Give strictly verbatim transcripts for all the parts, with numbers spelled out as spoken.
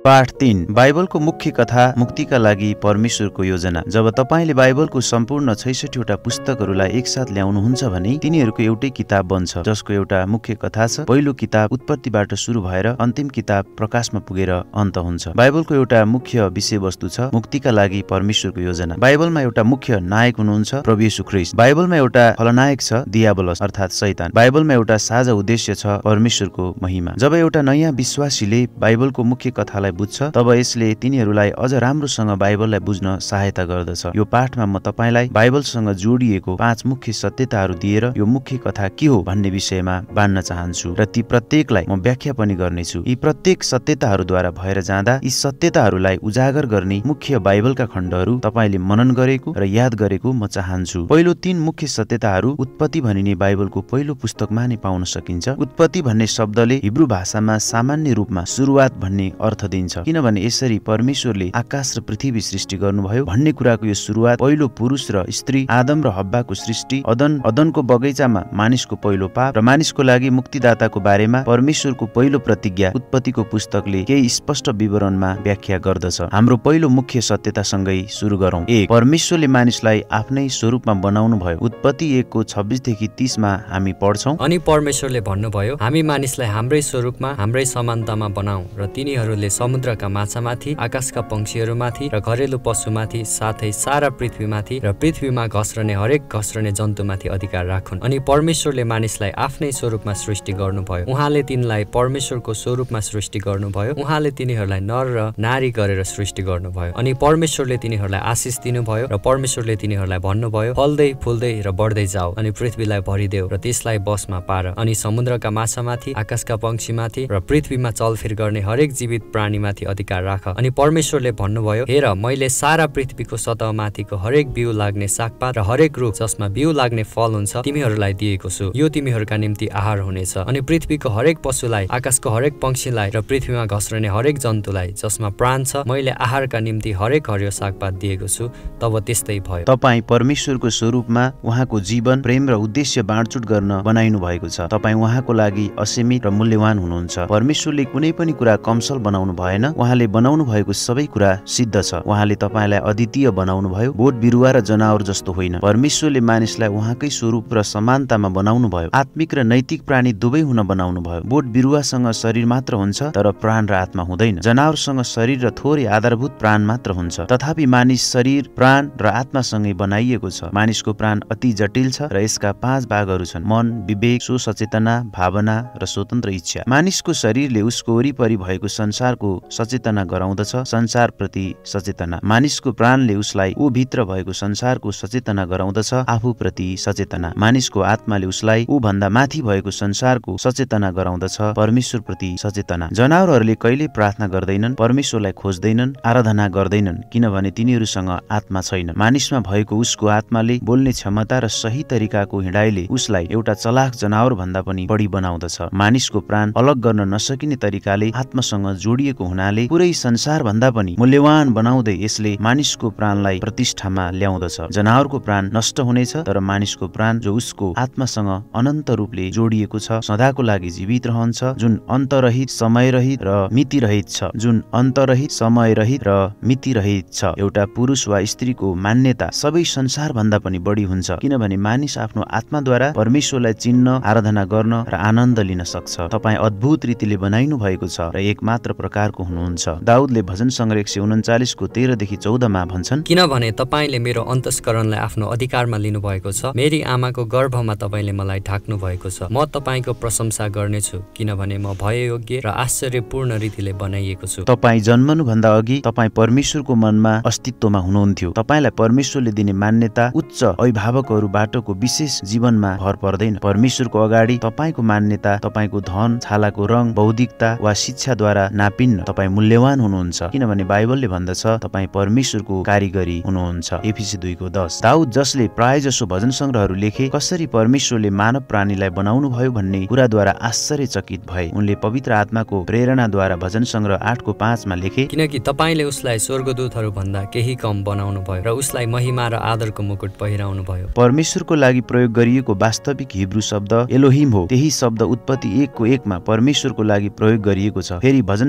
पाठ तीन बाइबलको मुख्य कथा मुक्तिका लागि परमेश्वरको योजना। जब तपाईले बाइबलको सम्पूर्ण छैसठी वटा पुस्तकहरूलाई एकसाथ ल्याउनुहुन्छ भने तिनीहरूको एउटै किताब बन्छ जसको एउटा मुख्य कथा छ। पहिलो किताब उत्पत्तिबाट सुरु भएर अन्तिम किताब प्रकाशमा पुगेर अन्त हुन्छ। बाइबलको एउटा मुख्य विषयवस्तु छ मुक्तिका लागि परमेश्वरको योजना। बाइबलमा एउटा मुख्य नायक हुनुहुन्छ प्रभु येशू ख्रीष्ट। बाइबलमा एउटा खलनायक छ दियाबलस अर्थात् शैतान। बाइबलमा एउटा साझा उद्देश्य छ परमेश्वरको महिमा। जब एउटा नयाँ विश्वासीले बाइबलको मुख्य कथालाई बुझ्छ तब यसले तिनीहरूलाई अझ राम्रोसँग बाइबललाई बुझ्न सहायता गर्दछ। यो पाठमा म तपाईलाई बाइबलसँग जोडिएको पाँच मुख्य सत्यताहरू दिएर यो मुख्य कथा के हो भन्ने विषयमा बाँड्न चाहन्छु र ती प्रत्येकलाई म व्याख्या पनि गर्नेछु। यी प्रत्येक सत्यताहरूद्वारा भएर जाँदा यी सत्यताहरूलाई उजागर गर्ने मुख्य बाइबलका खण्डहरू तपाईले मनन गरेको र याद गरेको म चाहन्छु। पहिलो तीन मुख्य सत्यताहरू उत्पत्ति भनिने बाइबलको पहिलो पुस्तकमा नै पाउन सकिन्छ। उत्पत्ति भन्ने शब्दले हिब्रू भाषामा सामान्य रूपमा सुरुवात भन्ने अर्थ दिन्छ, किनभने यसरी परमेश्वरले आकाश र पृथ्वी सृष्टि गर्नुभयो भन्ने कुराको यो सुरुवात पहिलो पुरुष र स्त्री आदम र हब्बाको सृष्टि, अदन अदनको बगैँचामा मानिसको पहिलो पाप र मानिसको लागि मुक्तिदाताको बारेमा परमेश्वरको पहिलो प्रतिज्ञा उत्पत्तिको पुस्तकले केही स्पष्ट विवरणमा व्याख्या गर्दछ। हाम्रो पहिलो मुख्य सत्यतासँगै सुरु गरौँ। एक, परमेश्वरले मानिसलाई आफ्नै स्वरूपमा बनाउनु भयो। उत्पत्ति एकको छब्बिस देखि तीस मा हामी पढ्छौं, अनि परमेश्वरले भन्नुभयो हामी मानिसलाई हाम्रै स्वरूपमा हाम्रै समानतामा बनाऊ र तिनीहरूले समुद्रका माछामाथि, आकाशका पंक्षीहरूमाथि र घरेलु पशुमाथि साथै सारा पृथ्वीमाथि र पृथ्वीमा घस्रने हरेक घस्रने जन्तुमाथि अधिकार राखुन्। अनि परमेश्वरले मानिसलाई आफ्नै स्वरूपमा सृष्टि गर्नुभयो। उहाँले तिनलाई परमेश्वरको स्वरूपमा सृष्टि गर्नुभयो। उहाँले तिनीहरूलाई नर र नारी गरेर सृष्टि गर्नुभयो। अनि परमेश्वरले तिनीहरूलाई आशिष दिनुभयो र परमेश्वरले तिनीहरूलाई भन्नुभयो फल्दै फुल्दै र बढ्दै जाऊ अनि पृथ्वीलाई भरिदेऊ र त्यसलाई बसमा पार। अनि समुद्रका माछामाथि, आकाशका पंक्षीमाथि र पृथ्वीमा चलफिर गर्ने हरेक जीवित प्राणीमाथि अधिकार राख। अनि परमेश्वरले भन्नुभयो हेर मैले सारा पृथ्वीको सतहमाथिको हरेक बिउ लाग्ने सागपात र हरेक रुख जसमा बिउ लाग्ने फल हुन्छ तिमीहरूलाई दिएको छु, यो तिमीहरूका निम्ति आहार हुनेछ। अनि पृथ्वीको हरेक पशुलाई, आकाशको हरेक पंक्षीलाई र पृथ्वीमा घस्रने हरेक जन्तुलाई जसमा प्राण छ मैले आहारका निम्ति हरेक हरियो सागपात दिएको छु। तब त्यस्तै भयो। तपाई परमेश्वरको स्वरूपमा उहाँको जीवन, प्रेम र उद्देश्य बाँडचुट गर्न बनाइनु भएको छ। तपाई उहाँको लागि असीमित र मूल्यवान हुनुहुन्छ। परमेश्वरले कुनै पनि कुरा कमसल बनाउनु भएन। उहाँले बनाउनु भएको सबै कुरा सिद्ध छ। उहाँले तपाईलाई अद्वितीय बनाउनु भयो, बोट बिरुवा र जनावर जस्तो होइन। परमेश्वरले मानिसलाई उहाँकै स्वरूप र समानतामा बनाउनु भयो। आत्मिक र नैतिक प्राणी दुवै हुन बनाउनु भयो। बोट बिरुवासँग शरीर मात्र हुन्छ तर प्राण र आत्मा हुँदैन। जनावरसँग शरीर र थोरै आधारभूत प्राण मात्र हुन्छ। तथापि मानिस शरीर, प्राण र आत्मासँगै बनाइएको छ। मानिसको प्राण अति जटिल छ र यसका पाँच भागहरू छन् मन, विवेक, स्वसचेतना, भावना र स्वतन्त्र इच्छा। मानिसको शरीरले उसको वरिपरि भएको संसारको सचेतना गराउँदछ, संसार प्रति सचेतना। मानिसको प्राणले उसलाई ऊ भित्र भएको संसारको सचेतना गराउँदछ, आफू प्रति सचेतना। मानिसको आत्माले उसलाई ऊ भन्दा माथि भएको संसारको सचेतना गराउँदछ, परमेश्वर प्रति सचेतना। जनावरहरूले कहिले प्रार्थना गर्दैनन्, परमेश्वरलाई खोज्दैनन्, आराधना गर्दैनन्, किनभने तिनीहरूसँग आत्मा छैन। मानिसमा भएको उसको आत्माले बोल्ने क्षमता र सही तरिकाको हिँडाइले उसलाई एउटा चलाख जनावर भन्दा पनि बढी बनाउँदछ। मानिसको प्राण अलग गर्न नसकिने तरिकाले आत्मासँग जोडिएको हुनाले पुरै संसार भन्दा पनि मूल्यवान बनाउँदै यसले मानिसको प्राणलाई प्रतिष्ठामा ल्याउँदछ। जनावरको प्राण नष्ट हुनेछ तर मानिसको प्राण जो उसको आत्मासँग अनन्त रूपले जोडिएको छ सदाको लागि जीवित रहन्छ, जुन अन्तरहित, समयरहित र मितिरहित छ जुन अन्तरहित समयरहित र मितिरहित छ। एउटा पुरुष वा स्त्रीको मान्यता सबै संसार भन्दा पनि बढी हुन्छ, किनभने मानिस आफ्नो आत्माद्वारा परमेश्वरलाई चिन्न, आराधना गर्न र आनन्द लिन सक्छ। तपाईँ अद्भुत रीतिले बनाइनु भएको छ र एक मात्र प्रकारको हुनुहुन्छ। दाउदले भजन संग्रह एक सय उनन्चालिस को तेह्र देखि चौध मा भन्छन्, किनभने तपाईले मेरो अन्तस्करणलाई आफ्नो अधिकारमा लिनु भएको छ, मेरी आमाको गर्भमा तपाईले मलाई ढाक्नु भएको छ। म तपाईको प्रशंसा गर्नेछु किनभने म भययोग्य र आश्चर्यपूर्ण रीतिले बनाइएको छु। तपाई जन्मनु भन्दा अघि तपाई परमेश्वरको मनमा अस्तित्वमा हुनुहुन्थ्यो। तपाईलाई परमेश्वरले दिने मान्यता उच्च अभिभावकहरूबाटको विशेष जीवनमा भर पर्दैन। परमेश्वरको अगाडि तपाईको मान्यता तपाईको धन, छालाको रङ, बौद्धिकता वा शिक्षाद्वारा नापिन्न। तपाई मूल्यवान हुनुहुन्छ किनभने बाइबलले भन्दछ तपाई परमेश्वरको कारिगरी हुनुहुन्छ। एफिसी दुई को दस। दाउद जसले प्राय जसो भजन संग्रहहरू लेखे कसरी परमेश्वरले मानव प्राणीलाई बनाउनु भयो भन्ने कुराद्वारा आश्चर्यचकित भए। उनले पवित्र आत्माको प्रेरणाद्वारा भजन संग्रह आठ को पाँच मा लेखे, किनकि तपाईले उसलाई स्वर्गदूतहरू भन्दा केही कम बनाउनु भयो र उसलाई महिमा र आदरको मुकुट पहिराउनु भयो। परमेश्वरको लागि प्रयोग गरिएको वास्तविक हिब्रू शब्द एलोहिम हो। त्यही शब्द उत्पत्ति एक को एक मा परमेश्वरको लागि प्रयोग गरिएको छ। फेरि भजन संग्रह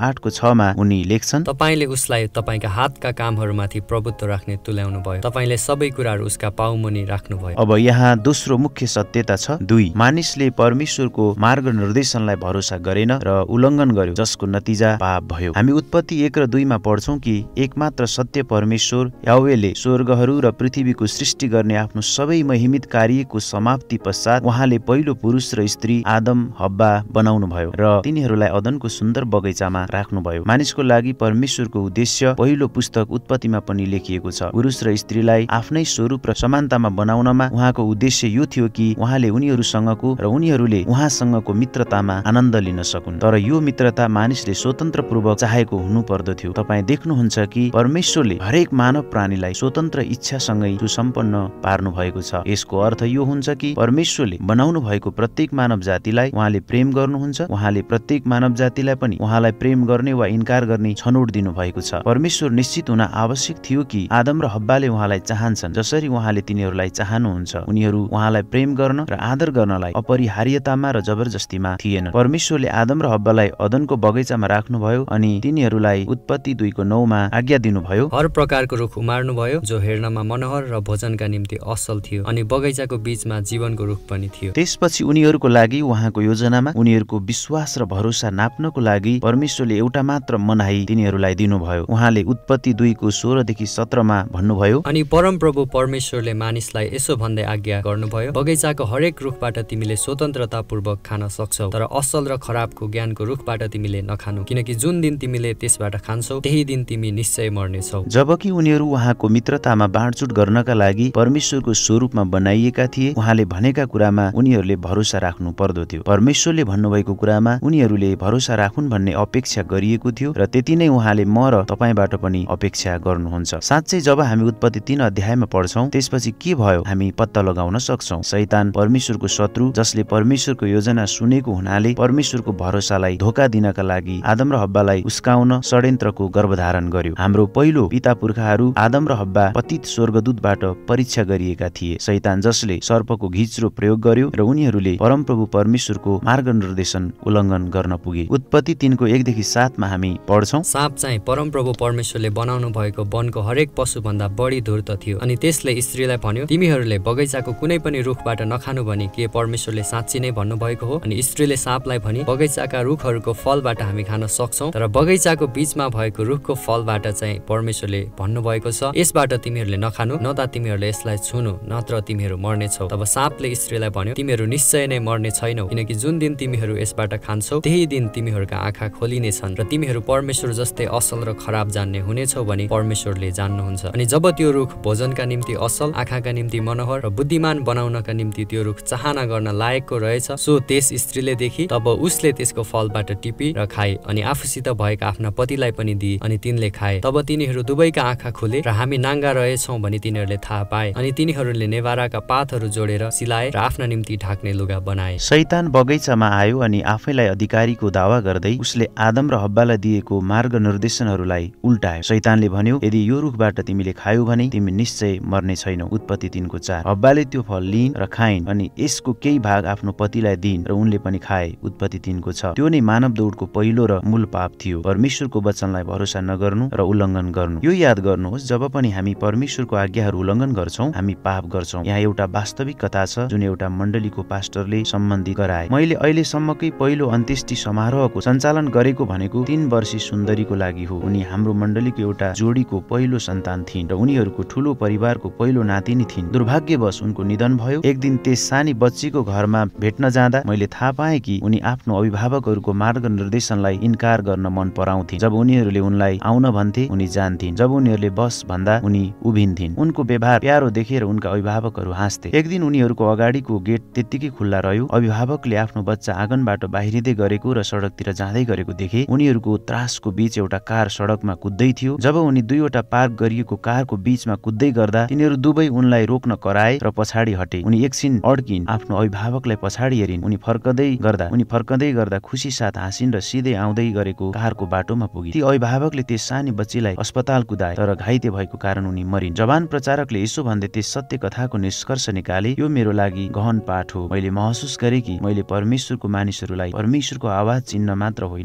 आठको छमा उनी लेख्छन्, तपाईले उसलाई तपाईका हातका कामहरूमाथि प्रभुत्व राख्ने तुल्याउनु भयो, तपाईले सबै कुराहरू उसका पाउमुनि राख्नुभयो। अब यहाँ दोस्रो मुख्य सत्यता छ दुई, मानिसले परमेश्वरको मार्ग निर्देशनलाई भरोसा गरेन र उल्लङ्घन गर्यो, जसको नतिजा पाप भयो। हामी उत्पत्ति एक र दुईमा पढ्छौं कि एकमात्र सत्य परमेश्वर याहवेले स्वर्गहरू र पृथ्वीको सृष्टि गर्ने आफ्नो सबै महिमित कार्यको समाप्ति पश्चात उहाँले पहिलो पुरुष र स्त्री आदम हब्बा बनाउनु भयो र तिनीहरूलाई अदनको सुन्दर बगैँचामा राख्नुभयो। मानिसको लागि परमेश्वरको उद्देश्य पहिलो पुस्तक उत्पत्तिमा पनि लेखिएको छ। पुरुष र स्त्रीलाई आफ्नै स्वरूप र समानतामा बनाउनमा उहाँको उद्देश्य यो थियो कि उहाँले उनीहरूसँगको र उनीहरूले उहाँसँगको मित्रतामा आनन्द लिन सकुन्। तर यो मित्रता मानिसले स्वतन्त्र पूर्वक चाहेको हुनु पर्दथ्यो। तपाईँ देख्नुहुन्छ कि परमेश्वरले हरेक मानव प्राणीलाई स्वतन्त्र इच्छासँगै सुसम्पन्न पार्नु भएको छ। यसको अर्थ यो हुन्छ कि परमेश्वरले बनाउनु भएको प्रत्येक मानव जातिलाई उहाँले प्रेम गर्नुहुन्छ। उहाँले प्रत्येक मानव जातिलाई पनि उहाँलाई प्रेम गर्ने वा इन्कार गर्ने छनौट दिनु भएको छ। परमेश्वर निश्चित हुन आवश्यक थियो कि आदम र हब्बाले उहाँलाई चाहन्छन् जसरी उहाँले तिनीहरूलाई चाहनुहुन्छ। उनीहरू उहाँलाई प्रेम गर्न र आदर गर्नलाई अपरिहार्यतामा र जबरजस्तीमा थिएन। परमेश्वरले आदम र हब्बालाई अदनको बगैँचामा राख्नुभयो अनि तिनीहरूलाई उत्पत्ति दुईको नौमा आज्ञा दिनुभयो, हर प्रकारको रुख उमार्नुभयो जो हेर्नमा मनोहर र भोजनका निम्ति असल थियो, अनि बगैँचाको बीचमा जीवनको रुख पनि थियो। त्यसपछि उनीहरूको लागि उहाँको योजनामा उनीहरूको विश्वास र भरोसा नाप्नको लागि परमेश्वरले एउटा मात्र मनाही तिनीहरूलाई दिनुभयो। उहाँले उत्पत्ति दुईको सोह्रदेखि सत्रमा भन्नुभयो, अनि परमप्रभु परमेश्वरले मानिसलाई यसो भन्दै आज्ञा गर्नुभयो, बगैँचाको हरेक रुखबाट तिमीले स्वतन्त्रतापूर्वक खान सक्छौ, तर असल र खराबको ज्ञानको रुखबाट तिमीले नखानु, किनकि जुन दिन तिमीले त्यसबाट खान्छौ त्यही दिन तिमी निश्चय मर्नेछौ। जबकि उनीहरू उहाँको मित्रतामा बाँडचुट गर्नका लागि परमेश्वरको स्वरूपमा बनाइएका थिए, उहाँले भनेका कुरामा उनीहरूले भरोसा राख्नु पर्दथ्यो। परमेश्वरले भन्नुभएको कुरामा उनीहरूले भरोसा राखुन् भन्ने अपेक्षा गरिएको थियो र त्यति नै उहाँले म र तपाईबाट पनि अपेक्षा गर्नुहुन्छ। साँच्चै जब हामी उत्पत्ति तीन अध्यायमा पढ्छौं त्यसपछि के भयो हामी पत्ता लगाउन सक्छौं। शैतान परमेश्वरको शत्रु जसले परमेश्वरको योजना सुनेको हुनाले परमेश्वरको भरोसालाई धोका दिनका लागि आदम र हब्बालाई उस्काउन षड्यन्त्रको गर्भधारण गर्यो। हाम्रो पहिलो पिता पुर्खाहरू आदम र हब्बा पतित स्वर्गदूतबाट परीक्षा गरिएका थिए। शैतान जसले सर्पको घिच्रो प्रयोग गर्यो र उनीहरूले परमप्रभु परमेश्वरको मार्ग निर्देशन उल्लङ्घन गर्न पुगे। उत्पत्ति तीनको एकदेखि सातमा हामी पढ्छौं, साँप चाहिँ परमप्रभु परमेश्वरले बनाउनु भएको वनको हरेक पशुभन्दा बढी धूर्त थियो, अनि त्यसले स्त्रीलाई भन्यो, तिमीहरूले बगैँचाको कुनै पनि रुखबाट नखानु भनी के परमेश्वरले साँच्ची नै भन्नुभएको हो? अनि स्त्रीले साँपलाई भनी, बगैँचाका रुखहरूको फलबाट हामी खान सक्छौं, तर बगैँचाको बीचमा भएको रुखको फलबाट चाहिँ परमेश्वरले भन्नुभएको छ, यसबाट तिमीहरूले नखानु, न त तिमीहरूले यसलाई छुनु, नत्र तिमीहरू मर्नेछौ। तब साँपले स्त्रीलाई भन्यो, तिमीहरू निश्चय नै मर्ने छैनौ, किनकि जुन दिन तिमीहरू यसबाट खान्छौ त्यही दिन तिमीहरूका आँखा खोलिनेछन् र तिमीहरू परमेश्वर जस्तै असल र खराब जान्ने हुनेछौ भनी परमेश्वरले जान्नुहुन्छ। अनि जब त्यो रुख भोजनका निम्ति असल, आँखाका निम्ति मनोहर र बुद्धिमान बनाउनका निम्ति त्यो रुख चाहना गर्न लायकको रहेछ, सो त्यस स्त्रीले देखि, तब उसले त्यसको फलबाट टिपी र खाए अनि आफूसित भएका आफ्ना पतिलाई पनि दिए अनि तिनले खाए। तब तिनीहरू दुवैका आँखा खुले र हामी नाङ्गा रहेछौं भनी तिनीहरूले थाहा पाए, अनि तिनीहरूले नेभाराका पातहरू जोडेर सिलाए र आफ्ना निम्ति ढाक्ने लुगा बनाए। शैतान बगैँचामा आयो अनि आफैलाई अधिकारीको दावा गर्दै उसले आदम र हब्बालाई दिएको मार्ग निर्देशनहरूलाई उल्टायो। शैतानले भन्यो, यदि यो रुखबाट तिमीले खायौ भने तिमी निश्चय मर्ने छैनौ। उत्पत्ति तीनको चार। हब्बाले त्यो फल लिइन् र खाइन् अनि यसको केही भाग आफ्नो पतिलाई दिइन् र उनले पनि खाए। उत्पत्ति तीनको छ। त्यो नै मानव दौडको पहिलो र मूल पाप थियो, परमेश्वरको वचनलाई भरोसा नगर्नु र उल्लङ्घन गर्नु। यो याद गर्नुहोस्, जब पनि हामी परमेश्वरको आज्ञाहरू उल्लङ्घन गर्छौं हामी पाप गर्छौं। यहाँ एउटा वास्तविक कथा छ जुन एउटा मण्डलीको पास्टरले सम्बन्धित गराए। मैले अहिलेसम्मकै पहिलो अन्त्येष्टि समारोहको सञ्चालन गरेको भनेको तीन वर्षीय सुन्दरीको लागि हो। उनी हाम्रो मण्डलीको एउटा जोडीको पहिलो सन्तान थिइन् र उनीहरूको ठूलो परिवारको पहिलो नातिनी थिइन्। दुर्भाग्यवश उनको निधन भयो। एक दिन त्यस सानी बच्चीको घरमा भेट्न जाँदा मैले थाहा पाएँ कि उनी आफ्नो अभिभावकहरूको मार्ग निर्देशनलाई इन्कार गर्न मन पराउँथिन्। जब उनीहरूले उनलाई आउन भन्थे उनी जान्थिन्, जब उनीहरूले बस भन्दा उनी उभिन्थिन्। उनको व्यवहार प्यारो देखेर उनका अभिभावकहरू हाँस्थे। एक दिन उनीहरूको अगाडिको गेट त्यत्तिकै खुल्ला रह्यो। अभिभावकले आफ्नो बच्चा आँगनबाट बाहिरिँदै गरेको र सडकतिर जाँदै गरेको देखे। उनीहरूको त्रासको बीच एउटा कार सडकमा कुद्दै थियो। जब उनी दुईवटा पार्क गरिएको कारको बीचमा कुद्दै गर्दा तिनीहरू दुवै उनलाई रोक्न कराए र पछाडि हटे। उनी एकछिन अड्किन्, आफ्नो अभिभावकलाई पछाडि हेरिन्। उनी फर्कदै गर्दा उनी फर्कदै गर्दा खुसी साथ हाँसिन् र सिधै आउँदै गरेको कारको बाटोमा पुगिन्। ती अभिभावकले त्यस सानी बच्चीलाई अस्पताल कुदाए, तर घाइते भएको कारण उनी मरिन्। जवान प्रचारकले यसो भन्दै त्यस सत्य कथाको निष्कर्ष निकाले, यो मेरो लागि गहन पाठ हो। मैले महसुस गरेँ कि मैले परमेश्वरको मानिसहरूलाई परमेश्वरको आवाज चिन्न मात्र होइन तर उनी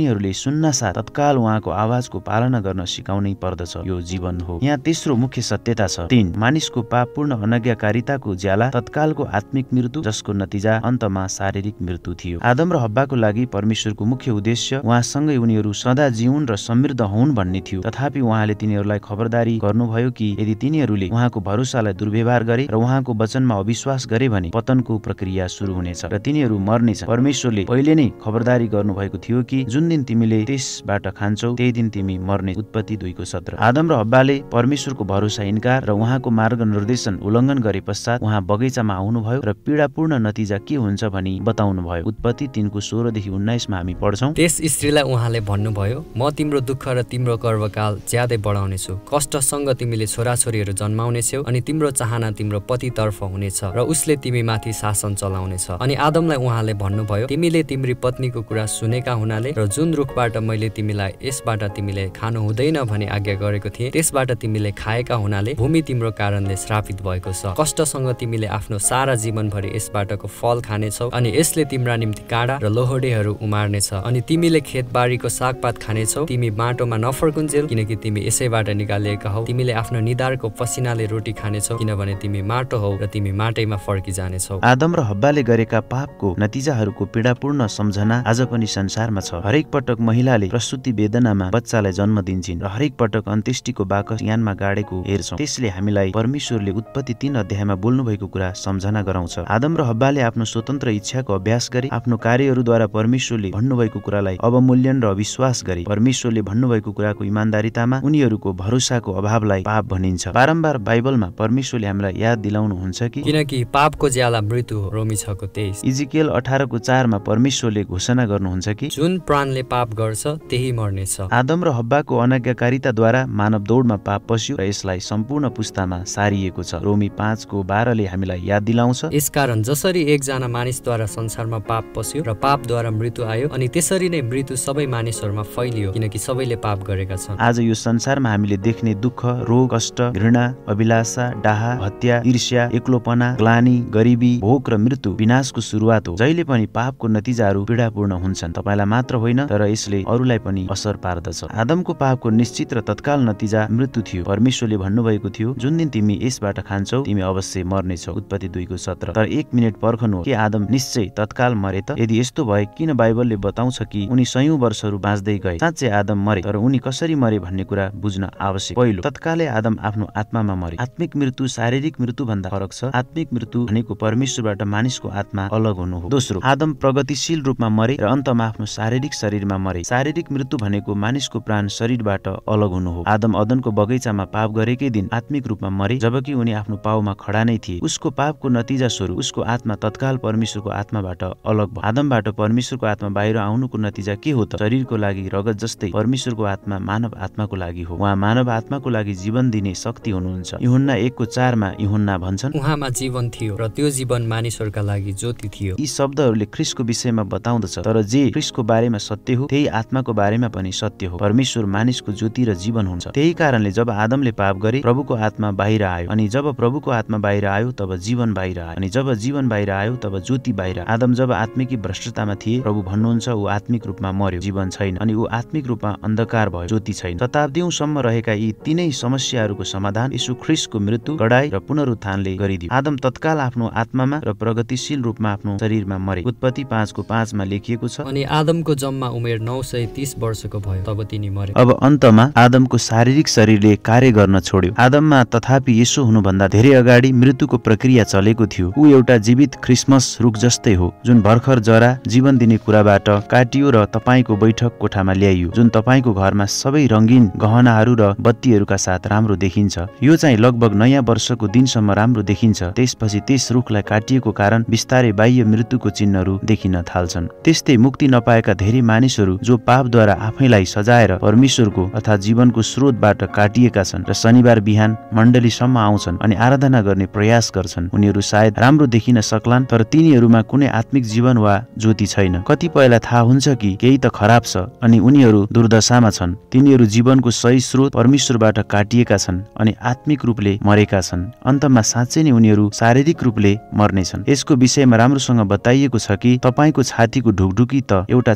उनीहरूले सुन्नासाथ तत्काल उहाँको आवाजको पालना गर्न सिकाउनै पर्दछ। यो जीवन हो। यहाँ तेस्रो मुख्य सत्यता छ। तीन मानिसको पापपूर्ण अनज्ञाकारिताको ज्याला तत्कालको आत्मिक मृत्यु, जसको नतिजा अन्तमा शारीरिक मृत्यु थियो। आदम र हव्वाको लागि परमेश्वरको मुख्य उद्देश्य उहाँसँगै उनीहरू सदा जीउन् र समृद्ध हुन् भन्ने थियो। तथापि उहाँले तिनीहरूलाई खबरदारी गर्नुभयो कि यदि तिनीहरूले उहाँको भरोसालाई दुर्व्यवहार गरे र उहाँको वचनमा अविश्वास गरे भने पतनको प्रक्रिया सुरु हुनेछ र तिनीहरू मर्नेछ। परमेश्वरले पहिले नै खबरदारी गर्नुभएको थियो कि जुन दिन तिमीले त्यसबाट खान्छौ त्यही दिन तिमी मर्ने। उत्पत्ति दुईको सत्र। आदम र हव्वाले परमेश्वरको भरोसा इन्कार र उहाँको मार्ग निर्देशन उल्लङ्घन गरे पश्चात उहाँ बगैँचामा आउनुभयो र पीडापूर्ण नतिजा के हुन्छ भनी बताउनुभयो। उत्पत्ति तीनको सोह्रदेखि उन्नाइसमा हामी पढ्छौँ। त्यस स्त्रीलाई उहाँले भन्नुभयो, म तिम्रो दुःख र तिम्रो गर्भकाल ज्यादै बढाउनेछु। कष्टसँग तिमीले छोराछोरीहरू जन्माउनेछौ अनि तिम्रो चाहना तिम्रो पतितर्फ हुनेछ र उसले तिमीमाथि शासन चलाउनेछ। अनि आदमलाई उहाँले भन्नुभयो, तिमीले तिम्री पत्नीको कुरा सुनेका हुनाले र जुन रुखबाट मैले तिमीलाई यसबाट तिमीले खानु हुँदैन भनी आज्ञा गरेको थिएँ त्यसबाट तिमीले खाएका हुनाले भूमि तिम्रो कारणले श्रापित भएको छ। कष्टसँग तिमीले आफ्नो सारा जीवनभरि यसबाटको फल खानेछौ अनि यसले तिम्रा निम्ति काँडा र लोहडेहरू उमार्नेछ। अनि तिमीले खेतबारीको सागपात खानेछौ। तिमी माटोमा नफर्कुन्जेल, किनकि तिमी यसैबाट निकालिएका हौ। तिमीले आफ्नो निधारको पसिनाले रोटी खानेछौ, किनभने तिमी माटो हौ र तिमी माटैमा फर्किजानेछौ। आदम र हव्वाले गरेका पापको नतिजाहरूको पीडापूर्ण सम्झना आज पनि संसारमा छ। हरेक पटक महिलाले प्रसुति वेदनामा बच्चालाई जन्म दिन्छन् र हरेक पटक अन्त्येष्टिको बाकस यानमा गाडेको हेर्छौँ। त्यसले हामीलाई परमेश्वरले उत्पत्ति तीन अध्यायमा बोल्नु भएको कुरा सम्झना गराउँछ। आदम र हव्वाले आफ्नो स्वतन्त्र इच्छाको अभ्यास गरे, आफ्नो कार्यहरूद्वारा परमेश्वरले भन्नुभएको कुरालाई अवमूल्यन र अविश्वास गरे। परमेश्वरले भन्नुभएको कुराको इमान्दारितामा उनीहरूको भरोसाको अभावलाई पाप भनिन्छ। बारम्बार बाइबलमा परमेश्वरले हामीलाई याद दिलाउनुहुन्छ कि किनकि पापको ज्याला मृत्यु हो। रोमी छको तेइस। इजिकेल अठारको चारमा परमेश्वरले घोषणा गर्नुहुन्छ कि जुन प्राणले पाप गर्छ त्यही मर्नेछ। आदम र हव्वाको अनज्ञाकारिताद्वारा मानव दौडमा पाप पस्यो र यसलाई सम्पूर्ण पुस्तामा सारिएको छ। रोमी पाँचको बाह्रले हामीलाई याद दिलाउँछ, यसकारण जसरी एकजना मानिसद्वारा संसारमा पाप पस्यो र पापद्वारा मृत्यु आयो अनि त्यसरी नै मृत्यु सबै मानिसहरूमा फैलियो, किनकि सबैले पाप गरेका छन्। आज यो संसारमा हामीले देख्ने दुःख, रोग, कष्ट, घृणा, अभिलाषा, डाहा, हत्या, ईर्ष्या, एक्लोपना, ग्लानी, गरिबी, भोक र मृत्यु विनाशको सुरुवात हो। जहिले पनि पापको नतिजाहरू पीडापूर्ण हुन्छन्। तपाईँलाई मात्र होइन तर यसले अरूलाई पनि असर पार्दछ। आदमको पापको निश्चित र तत्काल नतिजा मृत्यु थियो। परमेश्वरले भन्नुभएको थियो, जुन दिन तिमी यसबाट खान्छौ तिमी अवश्य मर्नेछौ। उत्पत्ति दुईको सत्र। तर एक मिनट पर्खनु, के आदम निश्चय तत्काल मरे त? यदि यस्तो भए किन बाइबलले बताउँछ कि उनी सयौं वर्षहरू बाँच्दै गए? साँच्चै आदम मरे, तर उनी कसरी मरे भन्ने कुरा बुझ्न आवश्यक। पहिलो, तत्कालै आदम आफ्नो आत्मामा मरे। आत्मिक मृत्यु शारीरिक मृत्यु भन्दा फरक छ। आत्मिक मृत्यु भनेको परमेश्वरबाट मानिसको आत्मा अलग हुनु हो। दोस्रो, आदम प्रगतिशील रूपमा मरे र अन्तमा आफ्नो शारीरिक शरीरमा मरे। शारीरिक मृत्यु भनेको मानिसको प्राण शरीरबाट अलग हुनु हो। आदम अदनको बगैँचामा पाप गरेकै दिन आत्मिक रूपमा मरे, जबकि उनी आफ्नो पाउमा खडा नै थिए। उसको पापको नतिजा स्वरूप उसको आत्मा तत्काल परमेश्वरको आत्माबाट अलग भयो। आदमबाट परमेश्वरको आत्मा बाहिर आउनुको नतिजा के हो त? शरीरको लागि रगत जस्तै परमेश्वरको आत्मा मानव आत्माको लागि हो। उहाँ मानव आत्माको लागि जीवन दिने शक्ति हुनुहुन्छ। यूहन्ना एकको चारमा यूहन्ना भन्छन्, उहाँमा जीवन थियो र त्यो जीवन मानिसहरूका लागि ज्योति थियो। यी शब्दहरूले ख्रीष्टको विषयमा बताउँदछ, तर जे ख्रीष्टको बारेमा सत्य हो त्यही आत्माको बारेमा पनि सत्य हो। परमेश्वर मानिसको ज्योति र जीवन हुन्छ। त्यही कारणले जब आदमले पाप गरे प्रभुको आत्मा बाहिर आयो, अनि जब प्रभुको आत्मा बाहिर आयो तब जीवन बाहिर आयो, अनि जब जीवन बाहिर आयो तब ज्योति बाहिर आयो। आदम जब आत्मिकी भ्रष्टतामा थिए, प्रभु भन्नुहुन्छ ऊ आत्मिक रूपमा मर्यो, जीवन छैन, अनि ऊ आत्मिक रूपमा अन्धकार भयो, ज्योति छैन। शताब्दीौंसम्म रहेका यी तीनै समस्याहरूको समाधान यीशु ख्रीष्टको मृत्यु, गडाई र पुनरुत्थानले गरिदियो। आदम तत्काल आफ्नो आत्मामा र प्रगतिशील रूपमा आफ्नो शरीरमा मरे। उत्पत्ति पाँचको पाँचमा लेखिएको छ, अनि आदमको जम्मा उमेर नौ सय तीस वर्षको भयो तब तिनी मरे। अब अन्तमा आदमको शारीरिक शरीरले कार्य गर्न छोड्यो। आदममा तथापि यसो हुनुभन्दा धेरै अगाडि मृत्युको प्रक्रिया चलेको थियो। ऊ एउटा जीवित क्रिसमस रुख जस्तै हो, जुन भर्खर जरा जीवन दिने कुराबाट काटियो र तपाईँको बैठक कोठामा ल्याइयो, जुन तपाईँको घरमा सबै रङ्गीन गहनाहरू र बत्तीहरूका साथ राम्रो देखिन्छ। यो चाहिँ लगभग नयाँ वर्षको दिनसम्म राम्रो देखिन्छ। त्यसपछि त्यस रुखलाई काटिएको कारण बिस्तारै बाह्य मृत्युको चिन्हहरू देखिन थाल्छन्। त्यस्तै मुक्ति नपाएका धेरै मानिसहरू जो पापद्वारा आफैलाई सजाएर परमेश्वरको अर्थात् जीवनको स्रोतबाट काटिएका छन् र शनिबार बिहान मण्डलीसम्म आउँछन् अनि आराधना गर्ने प्रयास गर्छन्। उनीहरू सायद राम्रो देखिन सक्लान्, तर तिनीहरूमा कुनै आत्मिक जीवन वा ज्योति छैन। कतिपयलाई थाहा हुन्छ कि केही त खराब छ अनि उनीहरू दुर्दशामा छन्। तिनीहरू जीवनको सही स्रोत परमेश्वरबाट काटिएका छन् अनि आत्मिक रूपले मरेका छन्। अन्तमा साँच्चै नै उनीहरू शारीरिक रूपले मर्नेछन्। यसको विषयमा राम्रोसँग बताइएको छ कि तपाईँको छातीको ढुकढुकी त एउटा छालाले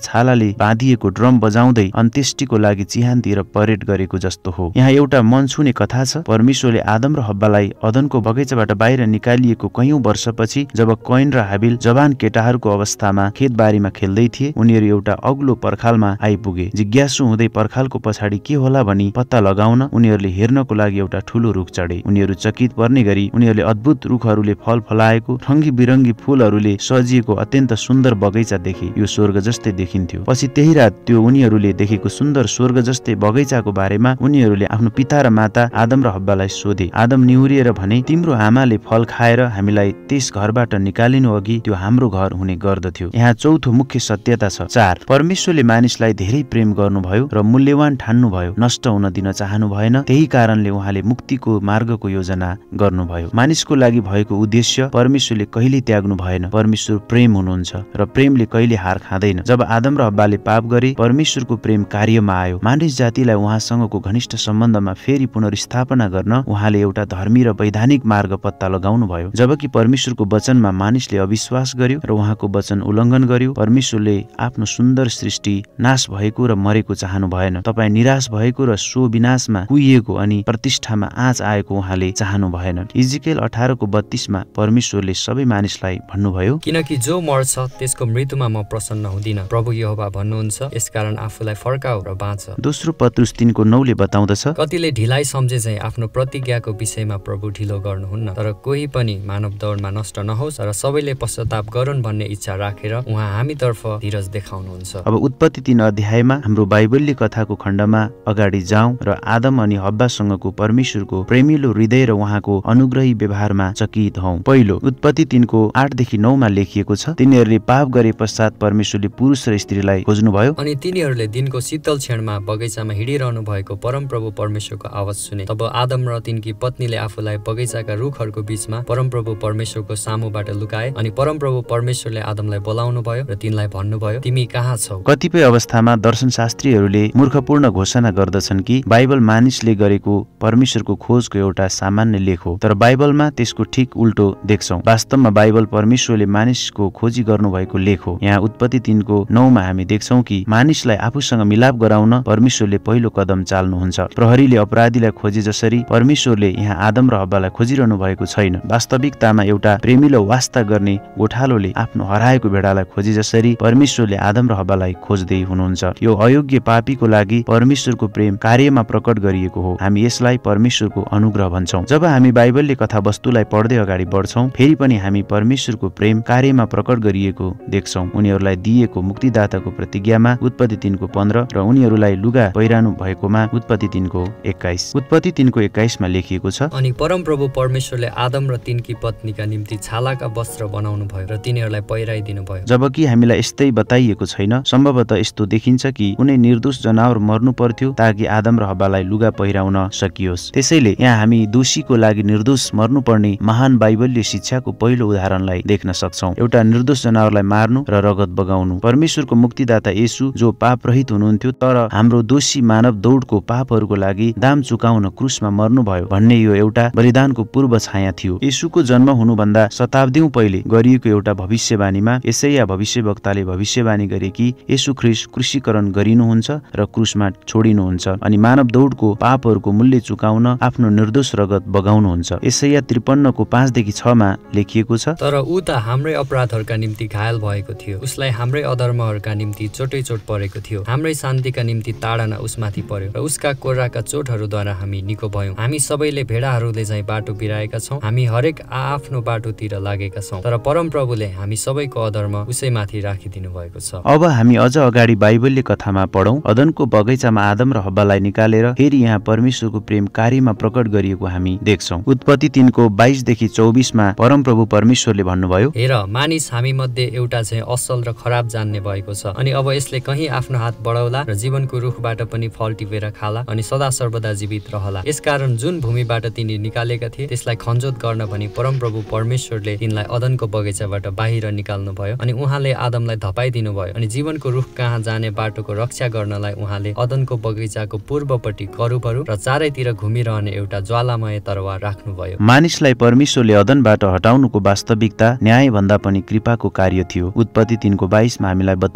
बाँधिएको ड्रम बजाउँदै अन्त्येष्टिको लागि चिहानतिर परेड गरेको जस्तो हो। यहाँ एउटा मन छुने कथा छ। परमेश्वरले आदम र हब्बालाई अदनको बगैँचाबाट बाहिर निकालिएको कैयौं वर्षपछि जब कैन र हाबिल जवान केटाहरूको अवस्थामा खेतबारीमा खेल्दै थिए, उनीहरू एउटा अग्लो पर्खालमा आइपुगे। जिज्ञासु हुँदै पर्खालको पछाडि के होला भनी पत्ता लगाउन उनीहरूले हेर्नको लागि एउटा ठूलो रुख चढे। उनीहरू चकित पर्ने गरी उनीहरूले अद्भुत रुखहरूले फल फलाएको, रङ्गी बिरङ्गी फूलहरूले सजिएको अत्यन्त सुन्दर बगैँचा देखे। यो स्वर्ग जस्तै देखिन्थ्यो। पछि त्यही रात त्यो उनीहरूले देखेको सुन्दर स्वर्ग जस्तै बगैँचाको बारेमा उनीहरूले आफ्नो पिता र माता आदम र हब्बालाई सोधे। आदम निहुरिएर भने, तिम्रो आमाले फल खाएर हामीलाई त्यस घरबाट निकालिनु अघि त्यो हाम्रो घर हुने गर्दथ्यो। यहाँ चौथो मुख्य सत्यता छ। चार, परमेश्वरले मानिसलाई धेरै प्रेम गर्नुभयो र मूल्यवान ठान्नुभयो, नष्ट हुन दिन चाहनु भएन। त्यही कारणले उहाँले मुक्तिको मार्गको योजना गर्नुभयो। मानिसको लागि भएको उद्देश्य परमेश्वरले कहिले त्याग्नु भएन। परमेश्वर प्रेम हुनुहुन्छ र प्रेमले कहिले हार खाँदैन। जब आदम र हब्बाले पाप गरे, परमेश्वरको प्रेम कार्यमा आयो। मानिस जातिलाई उहाँसँगको घनिष्ठ सम्बन्धमा फेरि पुनर्स्थापना गर्न उहाँले एउटा धर्मी र वैधानिक मार्ग पत्ता लगाउनु भयो। जबकि परमेश्वरको वचनमा मानिसले अविश्वास गर्यो र उहाँको वचन उल्लङ्घन गर्यो, परमेश्वरले आफ्नो सुन्दर सृष्टि नाश भएको र मरेको चाहनु भएन। तपाईँ निराश भएको र सो विनाशमा कुहिएको अनि प्रतिष्ठामा आँच आएको उहाँले चाहनु भएन। इजिकेल अठारको बत्तीसमा परमेश्वरले सबै मानिसलाई भन्नुभयो, किनकि जो मर्छ त्यसको मृत्युमा म प्रसन्न हुँदिन, प्रभु यहोवा भन्नुहुन्छ, यसकारण आफूलाई फर्काऊ र बाँच। दोस्रो पत्रुस तीनको नौले बताउँदछ, कतिले ढिलाइ सम्झे चाहिँ आफ्नो प्रतिज्ञाको विषयमा प्रभु ढिलो गर्नुहुन्न, तर कोही पनि मानव दौडमा नष्ट नहोस् र सबैले पश्चाताप गरून् भन्ने इच्छा राखेर उहाँ हामीतर्फ धीरज देखाउनुहुन्छ। अब उत्पत्ति तीन अध्यायमा हाम्रो बाइबलले कथाको खण्डमा अगाडि जाउँ र आदम अनि हब्बासँगको परमेश्वरको प्रेमिलो हृदय र उहाँको अनुग्रही व्यवहारमा चकित हौं। पहिलो, उत्पत्ति तीनको आठदेखि नौमा लेखिएको छ, तिनीहरूले पाप गरे पश्चात परमेश्वरले पुरुष र स्त्रीलाई खोज्नुभयो अनि तिनीहरूले दिनको शीतल क्षणमा बगैँचामा हिँडिरहनु भएको परमप्रभु परमेश्वरको आवाज सुने। तब आदम र तिनकी पत्नीले आफूलाई बगैँचाका रुखहरूको बीचमा परमप्रभु परमेश्वरको सामुबाट लुकाए अनि परमप्रभु परमेश्वरले आदमलाई बोलाउनु भयो र तिनलाई भन्नुभयो, तिमी कहाँ छौ? कतिपय अवस्थामा दर्शनशास्त्रीहरूले मूर्खपूर्ण घोषणा गर्दछन् कि बाइबल मानिसले गरेको परमेश्वरको खोजको एउटा सामान्य लेख हो, तर बाइबलमा त्यसको ठिक उल्टो देख्छौं। वास्तवमा बाइबल परमेश्वरले मानिसको खोजी गर्नुभएको लेख हो। यहाँ उत्पत्ति तीनको नौमा हामी देख्छौं कि मानिसलाई आफूसँग मिलाप गराउन परमेश्वरले पहिलो कदम चाल्नुहुन्छ। प्रहरीले अपराधीलाई खोजे जसरी परमेश्वरले यहाँ आदम र हब्बालाई खोजिरहनु भएको छैन। वास्तविकतामा एउटा प्रेमिलो वास्ता गर्ने गोठालोले आफ्नो हराएको भेडालाई खोजे जसरी परमेश्वरले आदम र हब्बालाई खोज्दै हुनुहुन्छ। यो अयोग्य पापीको लागि परमेश्वरको प्रेम कार्यमा प्रकट गरिएको हो। हामी यसलाई परमेश्वरको अनुग्रह भन्छौं। जब हामी बाइबलले कथावस्तुलाई पढ्दै अगाडि बढ्छौं, फेरि पनि हामी परमेश्वरको प्रेम कार्यमा प्रकट गरिएको देख्छौं। उनीहरूलाई दिएको मुक्तिदाताको प्रतिज्ञामा उत्पत्ति तीनको पन्ध्र र उनीहरूलाई लुगा पहिरानु भएकोमा उत्पत्ति तीनको एक्काइस। उत्पत्ति तीनको एक्काइसमा लेखिएको छ, अनि परमप्रभु परमेश्वरले आदम र तिनकी पत्नीका निम्ति छालाका वस्त्र बनाउनु भयो र तिनीहरूलाई पहिराइदिनु भयो। जबकि हामीलाई यस्तै बताइएको छैन, सम्भवतः यस्तो देखिन्छ कि कुनै निर्दोष जनावर मर्नु पर्थ्यो ताकि आदम र हब्बालाई लुगा पहिराउन सकियोस्। त्यसैले यहाँ हामी दोषीको लागि निर्दोष मर्नुपर्ने महान बाइबलीय शिक्षाको पहिलो उदाहरणलाई देख्न सक्छौं। एउटा निर्दोष जनावरलाई मार्नु र रगत बगाउनु। परमेश्वरको मुक्तिदाता येशू जो पाप रहित हुनुहुन्थ्यो तर हाम्रो दोषी मानव दौडको पापहरूको लागि दाम चुकाउन क्रुसमा मर्नुभयो भन्ने यो एउटा बलिदानको पूर्व छाया थियो। येशूको जन्म हुनुभन्दा शताब्दीौं पहिले गरिएको एउटा भविष्यवाणीमा यसैया भविष्यवक्ताले भविष्यवाणी गरे कि येशू ख्रीष्ट क्रुसीकरण गरिनुहुन्छ र क्रुसमा छोडिनुहुन्छ अनि मानव दौडको पापहरूको मूल्य चुकाउन आफ्नो निर्दोष रगत बगाउनुहुन्छ। यसैया त्रिपन्नको पाँचदेखि छमा लेखिएको छ, तर ऊ त हाम्रै अपराधहरूका निम्ति घायल भएको थियो, उसलाई हाम्रै अधर्महरूका निम्ति चोटै चोट परेको थियो, हाम्रै शान्तिका निम्ति ताडना उसमाथि पर्यो र उसका कोर्राका चोटहरूद्वारा हामी निको भयौं। हामी सबैले भेडाहरूले चाहिँ बाटो बिराएका छौं, हामी हरेक आआफ्नो बाटोतिर लागेका छौं, तर परमप्रभुले हामी सबैको अधर्म उसैमाथि राखिदिनु भएको छ। अब हामी अझ अगाडि बाइबलले कथामा पढौं। अदनको बगैँचामा आदम र हब्बालाई निकालेर फेरि यहाँ परमेश्वरको प्रेम कार्यमा प्रकट गरिएको हामी देख्छौं। उत्पत्ति तीनको बाइसदेखि चौबिसमा परमप्रभु परमेश्वरले भन्नुभयो, हेर, मानिस हामी मध्ये एउटा चाहिँ असल र खराब जान्ने भएको छ, अनि अब यसले कहीँ आफ्नो हात बढाउला र जीवनको रुखबाट पनि फल टिपेर खाला अनि सदा सर्वदा जीवित रहला। यसकारण जुन भूमिबाट तिनी निकालेका थिए त्यसलाई खन्जोत गर्न भनी परमप्रभु परमेश्वरले तिनलाई अदनको बगैँचाबाट बाहिर निकाल्नु भयो अनि उहाँले आदमलाई धपाइदिनु भयो अनि जीवनको रुख कहाँ जाने बाटोको रक्षा गर्नलाई उहाँले अदनको बगैँचाको पूर्वपट्टि करूबहरू र चारैतिर घुमिरहने एउटा ज्वालामय तरवार राख्नुभयो। मानिसलाई परमेश्वरले अदनबाट हटाउनुको वास्तविकता न्याय भन्दा पनि कृपाको कार्य थियो। उत्पत्ति तीनको बाइसमा हामीलाई बताइएको छ,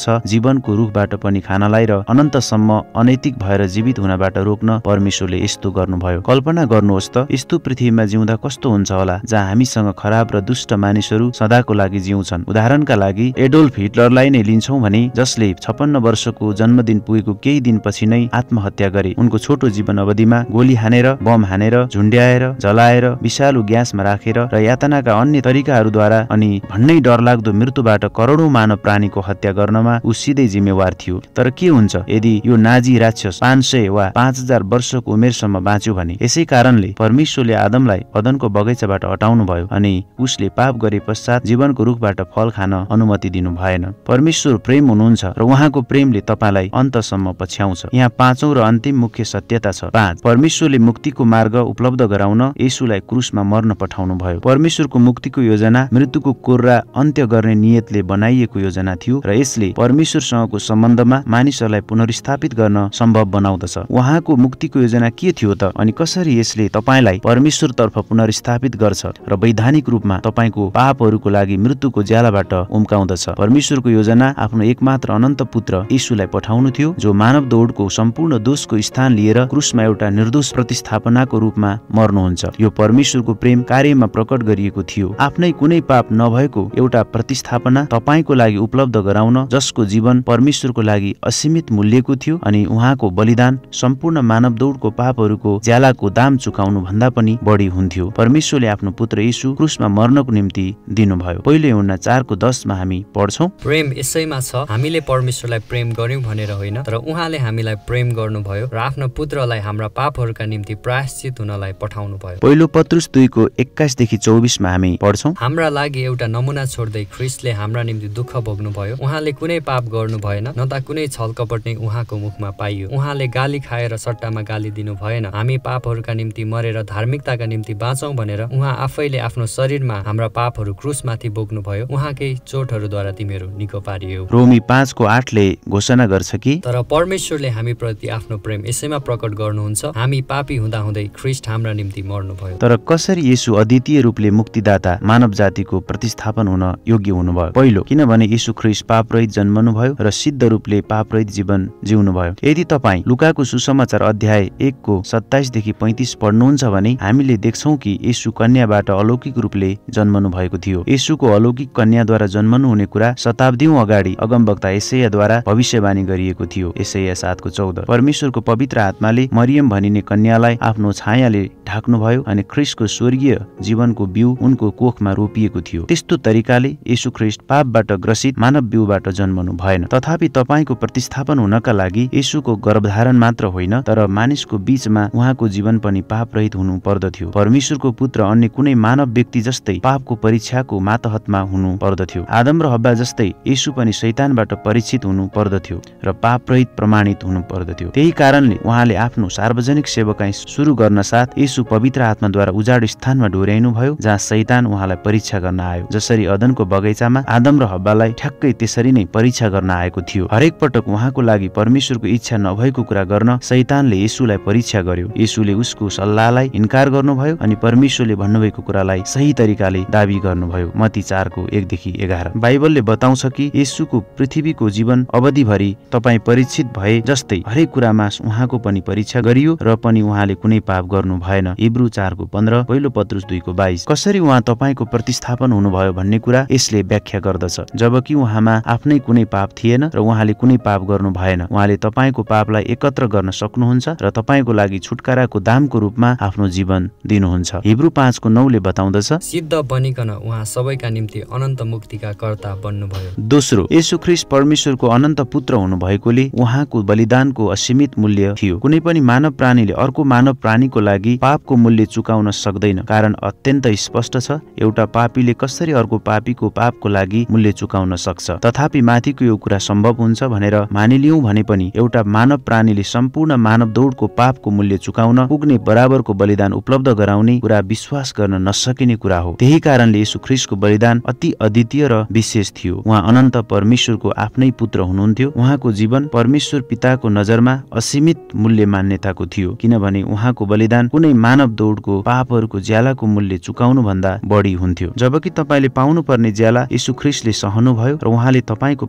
छ जीवनको रुखबाट पनि खानलाई र अनन्तसम्म अनैतिक भएर जीवित हुनबाट रोक्न परमेश्वरले यस्तो गर्नुभयो। कल्पना गर्नुहोस् त यस्तो पृथ्वीमा जिउँदा कस्तो हुन्छ होला जहाँ हामीसँग खराब र दुष्ट मानिसहरू सदाको लागि जिउँछन्। उदाहरणका लागि एडोल्फ हिटलरलाई नै लिन्छौँ भने जसले छप्पन्न वर्षको जन्मदिन पुगेको केही दिनपछि नै आत्महत्या गरे। उनको छोटो जीवन अवधिमा गोली हानेर, बम हानेर, झुन्ड्याएर, जलाएर, विषालु ग्यासमा राखेर र यातनाका अन्य तरिकाहरूद्वारा अनि भन्नै डरलाग्दो मृत्युबाट करोडौं मानव प्राणीको हत्या गर्नमा ऊ सिधै जिम्मेवार थियो। तर के हुन्छ यदि यो नाजी राक्षस पाँच सय वा पाँच हजार वर्षको उमेरसम्म बाँच्यो भने? यसै कारणले परमेश्वरले आदमलाई अदनको बगैँचाबाट हटाउनु भयो अनि उसले पाप गरे पश्चात जीवनको रुखबाट फल खान अनुमति दिनु भएन। परमेश्वर प्रेम हुनुहुन्छ र उहाँको प्रेमले तपाईलाई अन्तसम्म पछ्याउँछ। यहाँ पाँचौं र अन्तिम मुख्य सत्यता छ। पाँच, परमेश्वरले मुक्तिको मार्ग उपलब्ध गराउन येशूलाई क्रुसमा मर्न पठाउनु भयो। परमेश्वरको मुक्तिको योजना मृत्युको कोर्रा अन्त्य गर्ने नियतले बनाइएको योजना थियो र यसले परमेश्वरसँगको सम्बन्धमा मानिसहरूलाई पुनर्स्थापित गर्न सम्भव बनाउँदछ। उहाँको मुक्तिको योजना के थियो त अनि कसरी यसले तपाईलाई परमेश्वरतर्फ पुनर्स्थापित गर्छ र वैधानिक रूपमा तपाईको पापहरूको लागि मृत्युको ज्यालाबाट उम्काउँदछ? परमेश्वरको योजना आफ्नो एकमात्र अनन्त पुत्र येशूलाई पठाउनु थियो जो मानव दौडको सम्पूर्ण दोषको स्थान लिएर क्रुसमा एउटा निर्दोष प्रतिस्थापनाको रूपमा मर्नुहुन्छ। यो परमेश्वरको प्रेम कार्यमा प्रकट गरिएको थियो। आफ्नै कुनै पाप नभएको एउटा प्रतिस्थापना तपाईको लागि उपलब्ध गराउन जसको जीवन परमेश्वरको लागि असीमित मूल्यको थियो अनि उहाँको बलिदान सम्पूर्ण मानव दौडको पापहरूको ज्यालाको दाम चुकाउनु भन्दा पनि बढी हुन्थ्यो। परमेश्वरले आफ्नो पुत्र येशू क्रुसमा मर्नको निम्ति दिनुभयो। पहिलो यूहन्ना चार को दस मा हामी पढ्छौं, प्रेम यसैमा छ हामीले परमेश्वरलाई प्रेम गर्यौं भनेर होइन, तर उहाँले हामीलाई प्रेम गर्नुभयो र आफ्नो पुत्रलाई हाम्रा पापहरूका निम्ति प्रायश्चित हुनलाई पठाउनु भयो। पहिलो पत्रुस दुई को एक्काइस देखि चौबिस मा हामी पढ्छौं, हाम्रा लागि एउटा नमुना छोड्दै ख्रीष्टले हाम्रा निम्ति दुःख भोग्नुभयो। उहाँले कुनै पाप गर्नु भएन, न त कुनै छलकपट नै उहाँको मुखमा पाइयो। उहाँले गाली खाएर सट्टामा गाली दिनु भएन। हामी पापहरूका निम्ति मरेर धार्मिकताका निम्ति बाँचौं भनेर उहाँ आफैले आफ्नो शरीरमा हाम्रा पापहरू क्रुसमाथि बोक्नुभयो। उहाँकै चोटहरूद्वारा तिमीहरू निको पारियो। रोमी पाँच को आठ ले घोषणा गर्छ कि तर परमेश्वरले हामी प्रति आफ्नो प्रेम यसैमा प्रकट गर्नुहुन्छ, हामी पापी हुँदा हुँदै ख्रीष्ट हाम्रा निम्ति मर्नुभयो। तर कसरी येशू अद्वितीय रूपले मुक्तिदाता मानव जातिको प्रतिस्थापन हुन योग्य हुनुभयो? पहिलो, किनभने येशू ख्रीष्ट पापरहित जन्मनुभयो र सिद्ध रूपले पापरहित जीवन जिउनुभयो। यदि तपाईँ लुकाको सुसमाचार अध्याय एक को सत्ताइस देखि पैंतीस पढ्नुहुन्छ भने हामीले देख्छौं कि येशू कन्याबाट अलौकिक रूपले जन्मनु भएको थियो। येशूको अलौकिक कन्याद्वारा जन्मनु हुने कुरा शताब्दीऔं अगाडि अगमवक्ता यशायाद्वारा भविष्यवाणी गरिएको थियो। यशाया सात को चौध, परमेश्वरको पवित्र आत्माले मरियम भनिने कन्यालाई आफ्नो छायाले ढाक्नुभयो अनि ख्रीष्टको स्वर्गीय जीवनको बिउ उनको कोखमा रोपिएको थियो। त्यस्तो तरिकाले येशू ख्रीष्ट पापबाट ग्रसित मानव बिउबाट जन्मनु भएन। तथापि तपाईको प्रतिस्थापन हुनका लागि येशूको गर्भधारण मात्र होइन, तर मानिसको बीचमा उहाँको जीवन पनि पाप रहित हुनु पर्दथ्यो। परमेश्वरको पुत्र अन्य कुनै मानव व्यक्ति जस्तै पापको परीक्षाको मातहतमा हुनु पर्दथ्यो। आदम र हव्वा जस्तै येशू पनि शैतानबाट परीक्षित हुनु पर्दथ्यो र पाप रहित प्रमाणित हुनु पर्दथ्यो। त्यही कारणले उहाँले आफ्नो सार्वजनिक सेवकाई सुरु गर्न साथ येशू पवित्र आत्माद्वारा उजाड स्थानमा डोर्याइनु भयो जहाँ शैतान उहाँलाई परीक्षा गर्न आयो। जसरी अदनको बगैँचामा आदम र हव्वालाई ठ्याक्कै त्यसरी नै परीक्षा गर्न आएको थियो। हरेक पटक उहाँको लागि परमेश्वरको इच्छा नभएको कुरा गर्न शैतानले येशूलाई परीक्षा गर्यो। येशूले उसको सल्लाहलाई इन्कार गर्नुभयो अनि परमेश्वरले भन्नुभएको कुरालाई सही तरिकाले दाबी गर्नुभयो। मत्ती चार को एक देखि एघार। बाइबलले बताउँछ कि येशूको पृथ्वीको जीवन अवधिभरि तपाईँ परीक्षित भए जस्तै हरेक कुरामा उहाँको पनि परीक्षा गरियो र पनि उहाँले कुनै पाप गर्नु भएन। इब्रू चार को पन्ध्र, पहिलो पत्रुस दुई को बाइस। कसरी उहाँ तपाईको प्रतिस्थापन हुनुभयो भन्ने कुरा यसले व्याख्या गर्दछ। जबकि उहाँमा आफ्नै कुनै पाप थिएन र उहाँले कुनै पाप गर्नु भएन, उहाँले तपाईको पापलाई एकत्र गर्न सक्नुहुन्छ र तपाईको लागि छुटकाराको दामको रूपमा आफ्नो जीवन दिनुहुन्छ। हिब्रू पाँच को नौ ले बताउँदछ, सिद्ध बनिकन उहाँ सबैका निम्ति अनन्त मुक्तिका कर्ता बन्नुभयो। दोस्रो, येशू ख्रीष्ट परमेश्वरको अनन्त पुत्र हुनुभएकोले उहाँको बलिदानको असीमित मूल्य थियो। कुनै पनि मानव प्राणीले अर्को मानव प्राणीको लागि पापको मूल्य चुकाउन सक्दैन, कारण अत्यन्त स्पष्ट छ एउटा पापीले कसरी अर्को पापीको पापको लागि मूल्य चुकाउन सक्छ। तथापि माथिको यो कुरा सम्भव हुन्छ भनेर मानिलियौं भने पनि एउटा मानव प्राणीले सम्पूर्ण मानव दौडको पापको मूल्य चुकाउन पुग्ने बराबरको बलिदान उपलब्ध गराउने कुरा विश्वास गर्न नसकिने कुरा हो। त्यही कारणले येशू ख्रीष्टको बलिदान अति अद्वितीय र विशेष थियो। उहाँ अनन्त परमेश्वरको आफ्नै पुत्र हुनुहुन्थ्यो। उहाँको जीवन परमेश्वर पिताको नजरमा असीमित मूल्य मान्यताको थियो, किनभने उहाँको बलिदान कुनै मानव दौडको पापहरूको ज्यालाको मूल्य चुकाउनु भन्दा बढी हुन्थ्यो। जबकि तपाईले पाउनु पर्ने ज्याला येशू ख्रीष्टले सहनुभयो र उहाँले तपाईको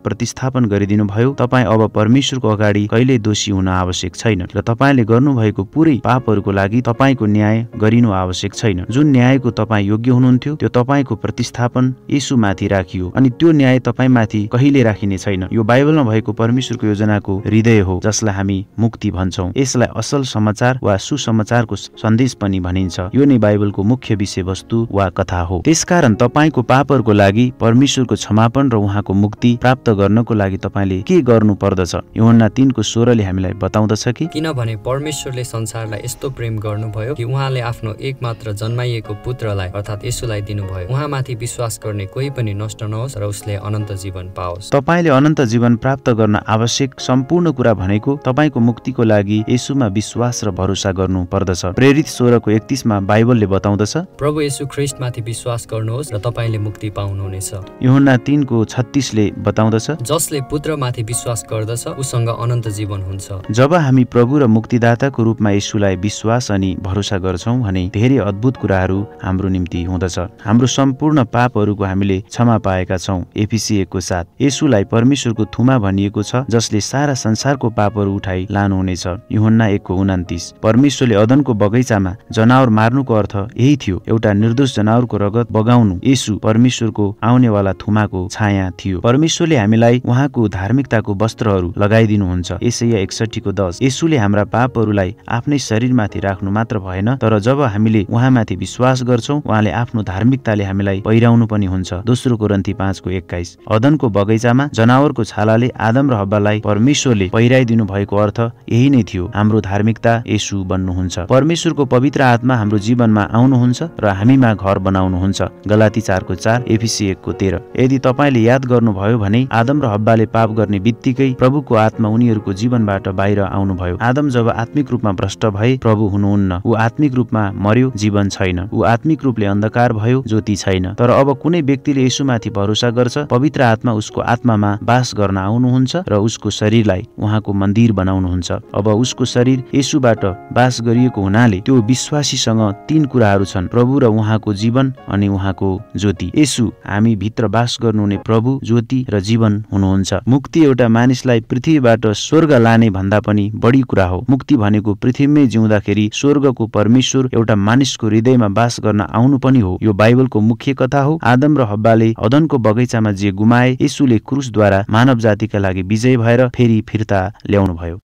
प्रतिस्थापन गरिदिनु भयो। तपाईँ अब परमेश्वरको अगाडि कहिल्यै दोषी हुन आवश्यक छैन र तपाईँले गर्नुभएको पुरै पापहरूको लागि तपाईँको न्याय गरिनु आवश्यक छैन। जुन न्यायको तपाईँ योग्य हुनुहुन्थ्यो त्यो तपाईँको प्रतिस्थापन येशूमाथि राखियो अनि त्यो न्याय तपाईँमाथि कहिले राखिने छैन। यो बाइबलमा भएको परमेश्वरको योजनाको हृदय हो जसलाई हामी मुक्ति भन्छौँ। यसलाई असल समाचार वा सुसमाचारको सन्देश पनि भनिन्छ। यो नै बाइबलको मुख्य विषयवस्तु वा कथा हो। त्यसकारण तपाईँको पापहरूको लागि परमेश्वरको क्षमापन र उहाँको मुक्ति प्राप्त गर्नको लागि तपाईँले के गर्नु पर्दछ? यूहन्ना तीन को सोह्रले हामीलाई बताउँदछ कि किनभने परमेश्वरले संसारलाई यस्तो प्रेम गर्नुभयो कि उहाँले आफ्नो एकमात्र जन्माइएको पुत्रलाई अर्थात् येशूलाई दिनुभयो। उहाँमाथि विश्वास गर्ने कोही पनि नष्ट नहोस् र उसले अनन्त जीवन पाओस्। तपाईँले अनन्त जीवन प्राप्त गर्न आवश्यक सम्पूर्ण कुरा भनेको तपाईँको मुक्तिको लागि येशूमा विश्वास र भरोसा गर्नु पर्दछ। प्रेरित सोह्र को एकतीस मा बाइबलले बताउँदछ, प्रभु येशू ख्रीष्टमाथि विश्वास गर्नुहोस् र तपाईँले मुक्ति पाउनुहुनेछ। यूहन्ना तीन को छत्तीस ले बताउँदछ, जसले पुत्रमाथि विश्वास गर्दछ उसँग अनन्त जीवन हुन्छ। जब हामी प्रभु र मुक्तिदाताको रूपमा येशूलाई विश्वास अनि भरोसा गर्छौं भने धेरै अद्भुत कुराहरू हाम्रो निम्ति हुँदछ। हाम्रो सम्पूर्ण पापहरूको हामीले क्षमा पाएका छौं। एफिसी एक को सात। येशूलाई परमेश्वरको थुमा भनिएको छ जसले सारा संसारको पापहरू उठाई लानुहुनेछ। यूहन्ना एक को उनान्तीस। परमेश्वरले अदनको बगैँचामा जनावर मार्नुको अर्थ यही थियो, एउटा निर्दोष जनावरको रगत बगाउनु। येशू परमेश्वरको आउनेवाला थुमाको छाया थियो। परमेश्वरले हामीलाई उहाँको धार्मिकताको वस्त्रहरू लगाइदिनुहुन्छ। यसैया एकसठी को दस। येशूले हाम्रा पापहरूलाई आफ्नै शरीरमाथि राख्नु मात्र भएन, तर जब हामीले उहाँमाथि विश्वास गर्छौं उहाँले आफ्नो धार्मिकताले हामीलाई पहिराउनु पनि हुन्छ। दोस्रो कोरिन्थी पाँच को एक्काइस। अदनको बगैँचामा जनावरको छालाले आदम र हव्वालाई परमेश्वरले पहिराइदिनु भएको अर्थ यही नै थियो, हाम्रो धार्मिकता येशू बन्नुहुन्छ। परमेश्वरको पवित्र आत्मा हाम्रो जीवनमा आउनुहुन्छ र हामीमा घर बनाउनुहुन्छ। गलाती चार को चार, एफिसी एक को तेह्र। यदि तपाईँले याद गर्नुभयो भने आदम र हव्वाले पाप गर्ने बित्तिकै प्रभुको आत्मा उनीहरूको जीवनबाट बाहिर आउनुभयो। आदम जब आत्मिक रूपमा भ्रष्ट भए प्रभु हुनुहुन्न। ऊ आत्मिक रूपमा मर्यो, जीवन छैन। ऊ आत्मिक रूपले अन्धकार भयो, ज्योति छैन। तर अब कुनै व्यक्तिले येशूमाथि भरोसा गर्छ, पवित्र आत्मा उसको आत्मामा बास गर्न आउनुहुन्छ र उसको शरीरलाई उहाँको मन्दिर बनाउनुहुन्छ। अब उसको शरीर येशूबाट बास गरिएको हुनाले त्यो विश्वासीसँग तीन कुराहरू छन्, प्रभु र उहाँको जीवन अनि उहाँको ज्योति। येशू हामी भित्र बास गर्नुहुने प्रभु, ज्योति र जीवन हुनुहुन्छ। मुक्ति एउटा मानिसलाई पृथ्वीबाट स्वर्ग लाने भन्दा पनि बढी कुरा हो। मुक्ति भनेको पृथ्वीमै जिउँदाखेरि स्वर्गको परमेश्वर एउटा मानिसको हृदयमा बास गर्न आउनु पनि हो। यो बाइबलको मुख्य कथा हो। आदम र हव्वाले अदनको बगैँचामा जे गुमाए, येशूले क्रुसद्वारा मानव जातिका लागि विजय भएर फेरि फिर्ता ल्याउनु भयो।